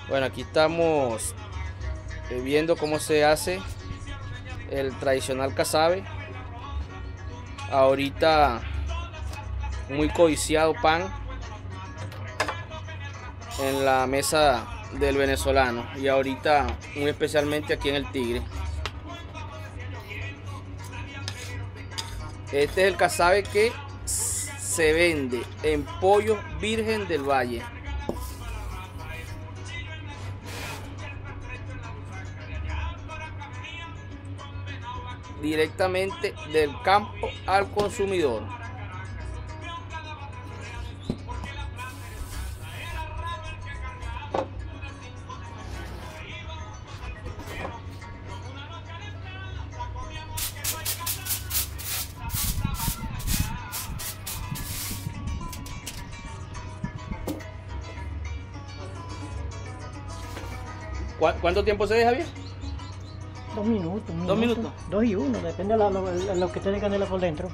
Bueno, aquí estamos viendo cómo se hace el tradicional casabe. Ahorita muy codiciado pan en la mesa del venezolano y ahorita muy especialmente aquí en el Tigre. Este es el casabe que se vende en Pollo Virgen del Valle. Directamente del campo al consumidor. ¿Cuánto tiempo se deja bien? 2 minutos, un 2 minutos. 2 y 1, depende de lo que tiene canela por dentro.